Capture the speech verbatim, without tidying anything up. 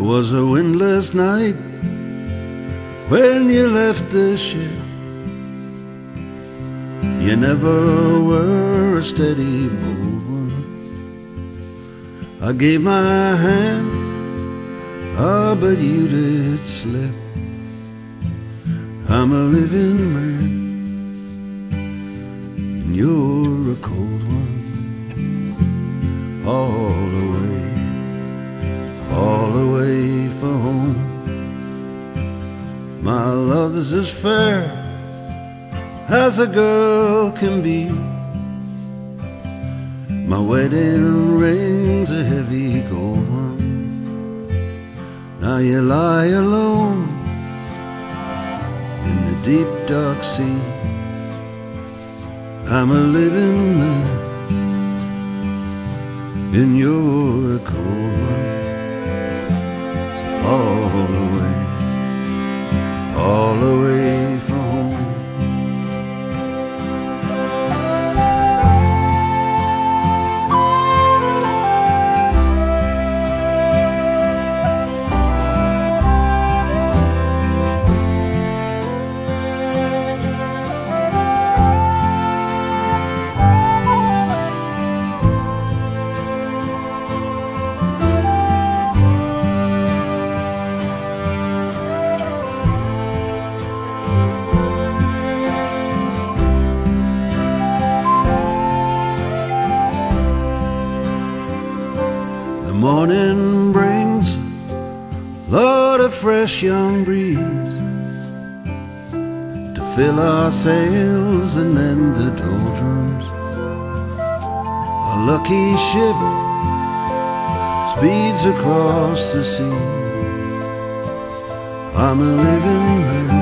was a windless night when you left the ship. You never were a steady, bold one. I gave my hand, ah, but you did slip. I'm a living man, and you're a cold one. All the way, all the way for home. My love is as fair as a girl can be. My wedding ring's a heavy gold one. Now you lie alone in the deep dark sea. I'm a living man, and you're a cold one. All the way, all the way from home. The morning brings, Lord, a fresh young breeze to fill our sails and end the doldrums. A lucky ship speeds across the sea. I'm a living man,